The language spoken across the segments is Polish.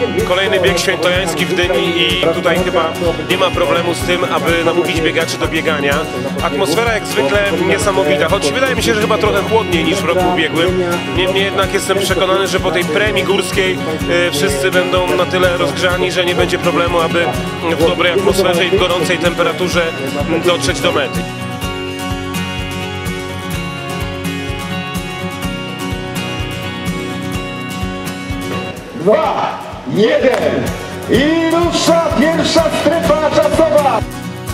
kolejny bieg świętojański w Gdyni i tutaj chyba nie ma problemu z tym, aby namówić biegaczy do biegania. Atmosfera jak zwykle niesamowita, choć wydaje mi się, że chyba trochę chłodniej niż w roku ubiegłym. Niemniej jednak jestem przekonany, że po tej premii górskiej wszyscy będą na tyle rozgrzani, że nie będzie problemu, aby w dobrej atmosferze i w gorącej temperaturze dotrzeć do mety. Dwa, jeden i rusza pierwsza strefa czasowa.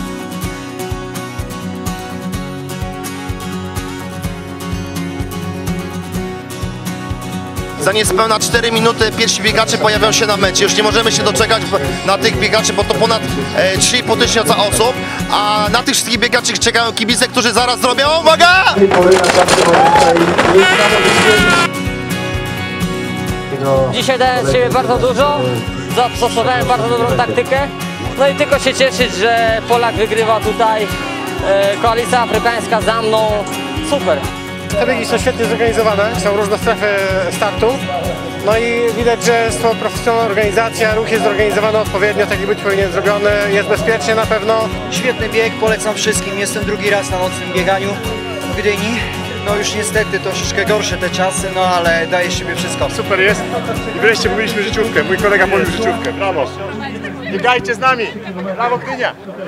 Za niespełna 4 minuty pierwsi biegacze pojawią się na mecie. Już nie możemy się doczekać na tych biegaczy, bo to ponad 3,5 tysiąca osób, a na tych wszystkich biegaczy czekają kibice, którzy zaraz zrobią, uwaga! Dzisiaj dałem z siebie bardzo dużo, zastosowałem bardzo dobrą taktykę. No i tylko się cieszyć, że Polak wygrywa tutaj, koalicja afrykańska za mną, super. Te biegi są świetnie zorganizowane, są różne strefy startu. No i widać, że jest to profesjonalna organizacja, ruch jest zorganizowany odpowiednio, tak jak być powinien zrobiony, jest bezpiecznie na pewno. Świetny bieg, polecam wszystkim, jestem drugi raz na nocnym bieganiu w Gdyni. No już niestety troszeczkę gorsze te czasy, no ale daje z siebie wszystko. Super jest i wreszcie mówiliśmy życiówkę, mój kolega mówił życiówkę, brawo. Biegajcie z nami, brawo Gdynia.